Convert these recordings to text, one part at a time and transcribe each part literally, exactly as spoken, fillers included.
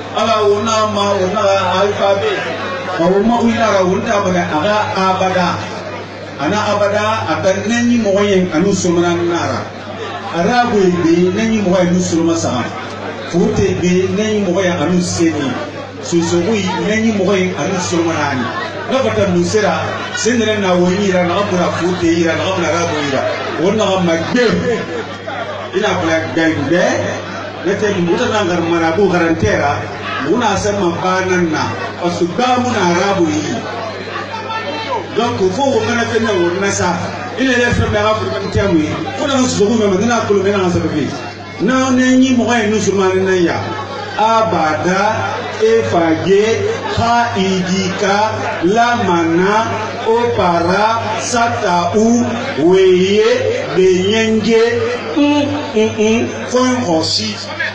ala ona ma ona alphabet ma wina ra wunda baga aga abada ana abada atanni moyen anu sumana nara arabu be nani moyen anu sumama sa fote be nani moyen anu seni susugui nani moyen anu sumana ni na bata musera senere na wonira na abura fote ira na abura arabu ira wonna magbe ina black bang be nete mutana ngar marabu garantera una sama banana asuba muna arabu yi donc faut ngana fenna wonna sa ile le femme arabu kan temi kuna nusugo me madina kulu me na sababi na nenyi mo ay nusumane na ya abada efage khaidika lamana opara satau weye benyenge mm mm mm fon rosi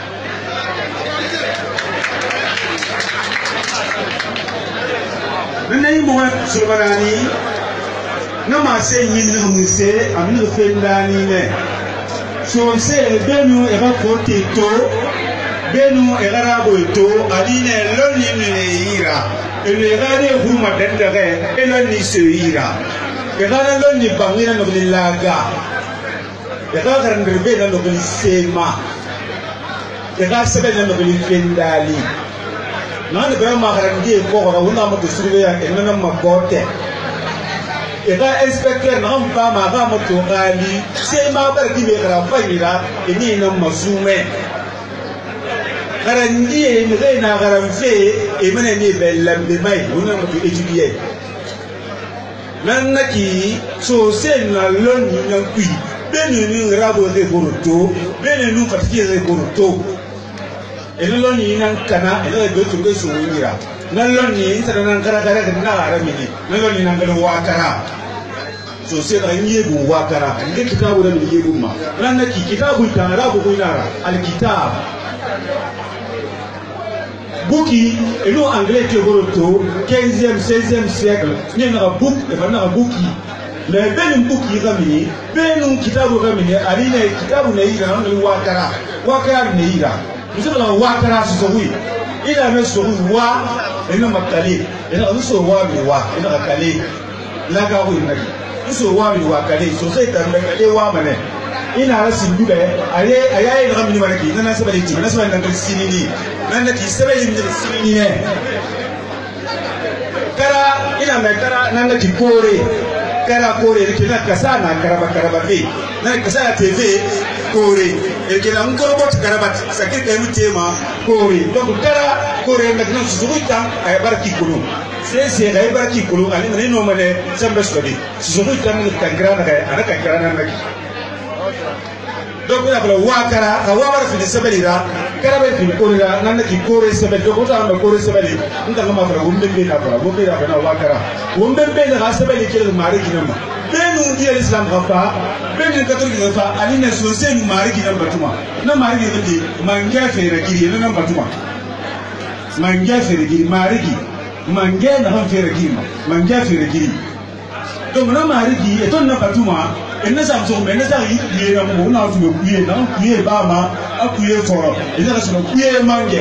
nene mo subanani na ma se yin mu se aminu fendani ne so se benu e ba kote to benu e garabo to aline loni ne ira e le gade huma dendere e loni se ira e gade loni bangina no bilaga e gade ndirbe no bilisema e gade sebe no bilifendali nani bɛ magarandi ko ko wunda mo tusube ya enana mabote e ga inspecteur na ba ma ga mo to gali se ma bar di be gara fayira eni na masume garandi e me ga na garan fe e mene ni be lambe mai wona mo étudier nan naki so se na loni na kui benu ni rabo de boroto benu nu fatike de boroto eloni nan kana ela do turbe so wira nan loni intana nan kara kara kan na aramini nan loni nan gado wakara so se da yebu wakara inde kitabu da yebu ma nan naki kitabu ta arabu ko inara alkitab buki elo anglais ke boroto quinzième seizième siècle ni na book e bana buki le benu buki gamini benu kitabu gamini alina kitabu na ira nan wakara wakara ne ira nous avons wakara souri il a mis sur wa et non makali et non sur wa mi wa et non kali la ga wi na sur wa mi wa kali so sai tan kali wa mane ina rasin dube aye ayaye da gamini maraki nan sabali ti nan sabali nan sinini nan da ki sabali min sinini ne kara ina mai kara nan da ki kore kara kore da kina kasana karaba karaba be nan kasana tv kore e kila ngorobot karabat sakir kay mutema kore donc kara kore nak nan suzuta ay barki kulu c'est c'est ay barki kulu ali ne no mane sambe sodi suzuta min tangrana kay ana tangrana nak donc la kala wakara ka wawara fi sabelira karabe fi korira nan ki kore sabel donc ta ma kore sabeli nda ma fara wumbe be na fara wumbe da na wakara wumbe be na sabeli ke mari kinama benu di l'islam rafa benu catholique rafa ali ne so se nu mari kinama batuma na mari ki manga fere kiri na batuma manga fere kiri mari ki manga na han fere kiri manga fere kiri donc na mari ki eton na batuma ene sa so me ne sa yi ye na mo na tu kuye na kuye ba ma akuye foro ene ka so kuye mange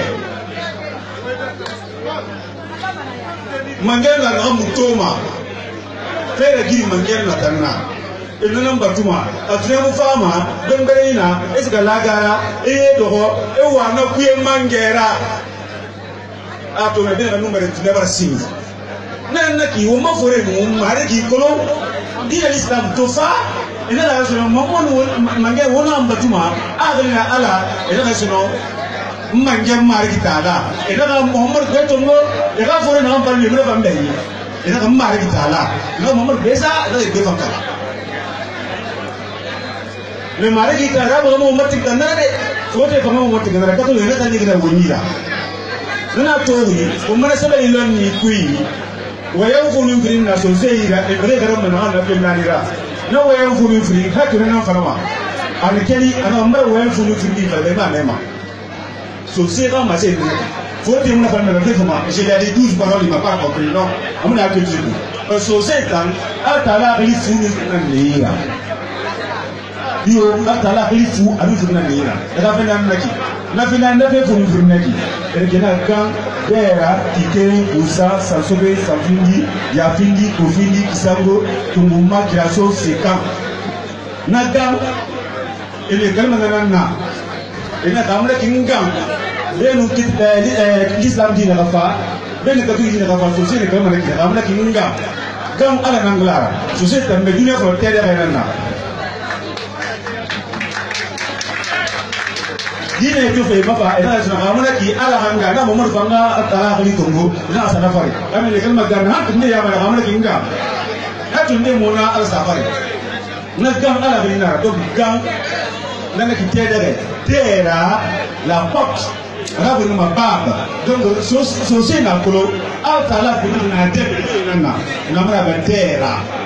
mange la na mutoma fere giri mange na tanna ene na batuma atune mu fama don bare ina esga lagara e doho e wa na kuye mangera ato me bina numero never seen nan na ki wo ma fore mu mare ki kolo di l'islam to fa ina la sono mamon mange wona ambatuma adina ala ina la sono mange mari kitala ina ga muhammad ko tongo ina fore na ambar ni mura bambe ina ga mari kitala ina muhammad besa ina be fakka le mari kitala ba mo matti kanare fote fa mo matti kanare ka to ina ta ni gina wonira nana to wi ko mara sala ilon ni kui wayan funu firin na so zai da bare garan mana na fin nanira na wayan funu firin hakira nan farama an keli ana mbar wayan funu firin da bai ba nema so sai ba ma sai ne fote mun fa na da kuma je da douze paroles ma pas compris non amuna que tu so sai tan atala ri funu nan ne ya yo atala ri fu adu funu nan ne ya da fa nan naki na fina na fe fun furnaki erkena kan dera tike usa sansobe sanfindi ya findi kofindi kisango tumuma kiraso sekan na gan ele kalma na na ina kamla kingam benu kit l'islam dina kafa benu katu dina kafa so sene kalma na kamla kingam gam ala nanglara so se tambe dunia ko tere na dine to fe baba ina suna kamla ki ala hanga na mo fanga tala khali tongo ina sana fari ame le kalma gan ha tunne ya mala kamla kingam ha tunne mona ala safari na gam ala bina to gam nana ki tere tera la porte ala bina mababa donc so so c'est na kolo ala tala bina na tebe nana na mara tera